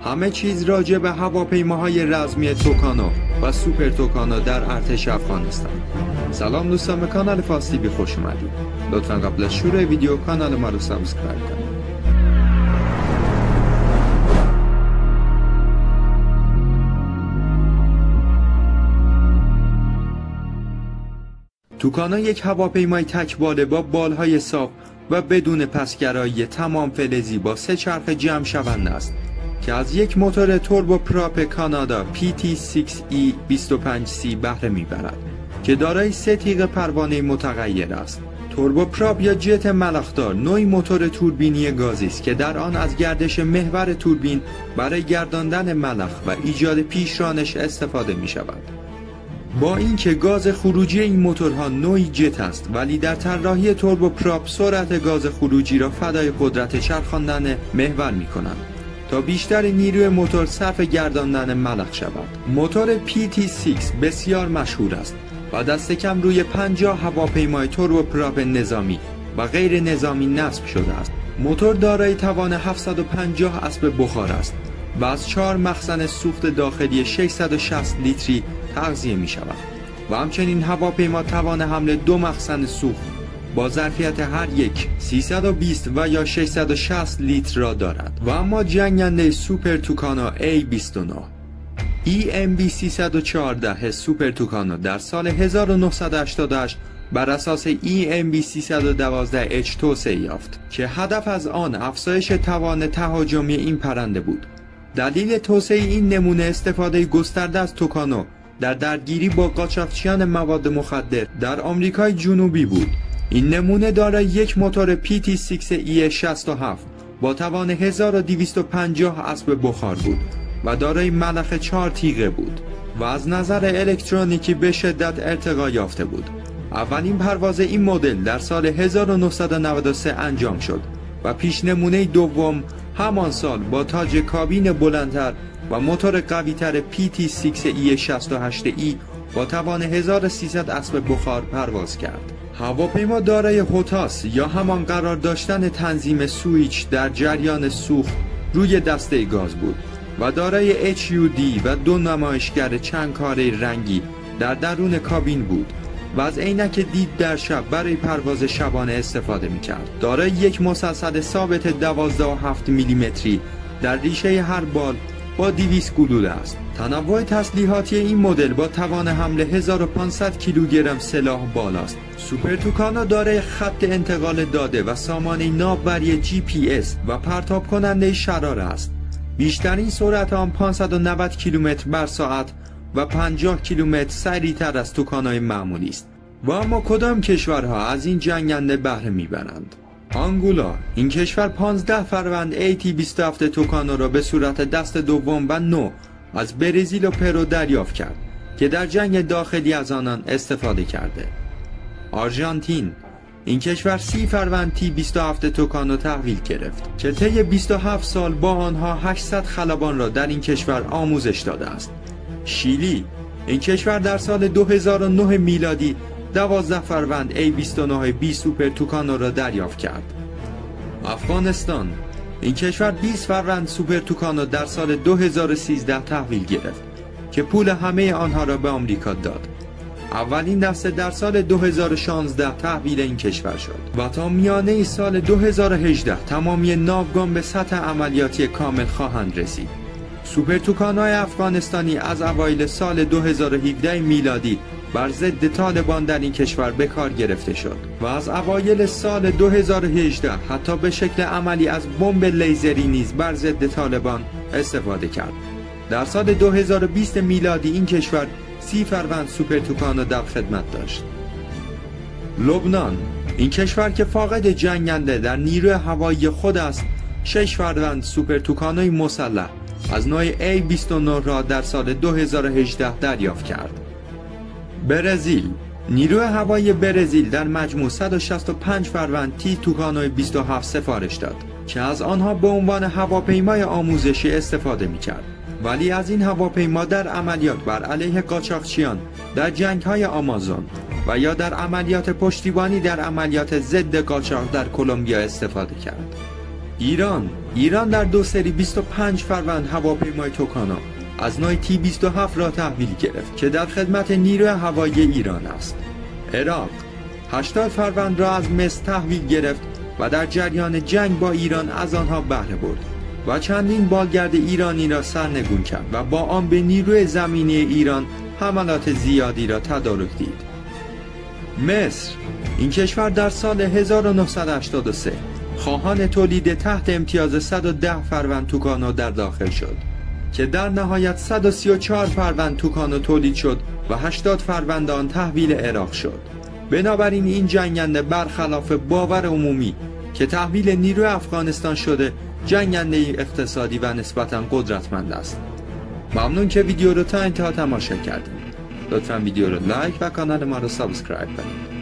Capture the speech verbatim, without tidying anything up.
همه چیز راجع به هواپیماهای رزمی توکانو و سوپر توکانو در ارتش افغانستان. سلام دوستان، به کانال فاست تی وی خوش اومدید. لطفا قبل از شروع ویدیو کانال ما رو سابسکرایب کنید. توکانو یک هواپیمای تک‌باله با بالهای صاف و بدون پسگرایی تمام فلزی با سه چرخ جمع شونده است که از یک موتور توربو پراپ کانادا پی تی شش ای بیست و پنج سی بهره میبرد که دارای سه تیغ پروانه متغیر است. توربو پراپ یا جت ملخدار نوعی موتور توربینی گازی است که در آن از گردش محور توربین برای گرداندن ملخ و ایجاد پیشرانش استفاده می شود. با اینکه گاز خروجی این موتورها نوعی جت است، ولی در طراحی توربو پراپ سرعت گاز خروجی را فدای قدرت چرخاندن محور می کنند تا بیشتر نیروی موتور صرف گرداندن ملخ شود. موتور پی تی شش بسیار مشهور است و دست کم روی پنجاه هواپیمای توربو پراپ نظامی و غیر نظامی نصب شده است. موتور دارای توان هفتصد و پنجاه اسب بخار است و از چهار مخزن سوخت داخلی ششصد و شصت لیتری تغذیه می شود و همچنین هواپیما توان حمل دو مخزن سوخت با ظرفیت هر یک سیصد و بیست و یا ششصد و شصت لیتر را دارد. و اما جنگنده سوپر توکانو ای بیست و نه ای ام بی سیصد و چهارده سوپر توکانو در سال هزار و نهصد و هشتاد و هشت بر اساس ای ام بی سیصد و دوازده اچ توسعه یافت که هدف از آن افزایش توان تهاجمی این پرنده بود. دلیل توسعه این نمونه استفاده گسترده از توکانو در درگیری با قاچاقچیان مواد مخدر در آمریکای جنوبی بود. این نمونه دارای یک موتور پی تی شش ای شصت و هفت با توان هزار و دویست و پنجاه اسب بخار بود و دارای ملخ چهار تیغه بود و از نظر الکترونیکی به شدت ارتقا یافته بود. اولین پرواز این مدل در سال هزار و نهصد و نود و سه انجام شد و پیش نمونه دوم همان سال با تاج کابین بلندتر و موتور قوی‌تر پی تی شش ای شصت و هشت ای با توان هزار و سیصد اسب بخار پرواز کرد. هواپیما دارای هوتاس یا همان قرار داشتن تنظیم سویچ در جریان سوخت روی دسته گاز بود و دارای اچ یو دی و دو نمایشگر چند کاره رنگی در درون کابین بود و از عینک دید در شب برای پرواز شبانه استفاده می‌کرد. دارای یک مسلسل ثابت دوازده و هفت میلیمتری در ریشه هر بال با دویست گلوله است. تنوع تسلیحاتی این مدل با توان حمل هزار و پانصد کیلوگرم سلاح بالاست. سوپر توکانو دارای خط انتقال داده و سامانه ناوبری جی پی اس و پرتاب کننده شراره است. بیشترین سرعت آن پانصد و نود کیلومتر بر ساعت و پنجاه کیلومتر سریعتر از توکانوی معمولی است. و اما کدام کشورها از این جنگنده بهره میبرند؟ آنگولا، این کشور پانزده فروند ای تی بیست و هفت توکانو را به صورت دست دوم و نو از برزیل و پرو دریافت کرد که در جنگ داخلی از آنان استفاده کرده. آرژانتین، این کشور سی فروند تی بیست و هفت توکانو تحویل گرفت که طی بیست و هفت سال با آنها هشتصد خلبان را در این کشور آموزش داده است. شیلی، این کشور در سال دو هزار و نه میلادی دوازده فروند ای بیست و نه بی سوپر توکانو را دریافت کرد. افغانستان، این کشور بیست فروند سوپر توکانو در سال دو هزار و سیزده تحویل گرفت که پول همه آنها را به آمریکا داد. اولین دسته در سال دو هزار و شانزده تحویل این کشور شد و تا میانه سال دو هزار و هجده تمامی ناوگان به سطح عملیاتی کامل خواهند رسید. سوپر توکانوی افغانستانی از اوایل سال دو هزار و هفده میلادی بر ضد طالبان در این کشور به کار گرفته شد و از اوایل سال دو هزار و هجده حتی به شکل عملی از بمب لیزری نیز بر ضد طالبان استفاده کرد. در سال دو هزار و بیست میلادی این کشور سی فروند سوپر توکانو در خدمت داشت. لبنان، این کشور که فاقد جنگنده در نیروی هوایی خود است، شش فروند سوپر توکانوی مسلح از نوع ای بیست و نه را در سال دو هزار و هجده دریافت کرد. برزیل، نیروی هوایی برزیل در مجموع صد و شصت و پنج فروند تی توکانوی بیست و هفت سفارش داد که از آنها به عنوان هواپیمای آموزشی استفاده می‌کرد، ولی از این هواپیما در عملیات بر علیه قاچاقچیان در جنگ‌های آمازون و یا در عملیات پشتیبانی در عملیات ضد قاچاق در کلمبیا استفاده کرد. ایران ایران در دو سری بیست و پنج فروند هواپیمای توکانا از نوع تی بیست و هفت را تحویل گرفت که در خدمت نیروی هوایی ایران است. عراق هشتاد فروند را از مصر تحویل گرفت و در جریان جنگ با ایران از آنها بهره برد و چندین بالگرد ایرانی را سرنگون کرد و با آن به نیروی زمینی ایران حملات زیادی را تدارک دید. مصر این کشور در سال هزار و نهصد و هشتاد و سه خواهان تولید تحت امتیاز صد و ده فروند توکانا در داخل شد که در نهایت صد و سی و چهار فروند توکانا تولید شد و هشتاد فروند آن تحویل عراق شد. بنابراین این جنگنده برخلاف باور عمومی که تحویل نیروی افغانستان شده، جنگنده اقتصادی و نسبتاً قدرتمند است. ممنون که ویدیو رو تا انتها تماشا کردید. لطفاً ویدیو رو لایک و کانال ما رو سابسکرایب کنید.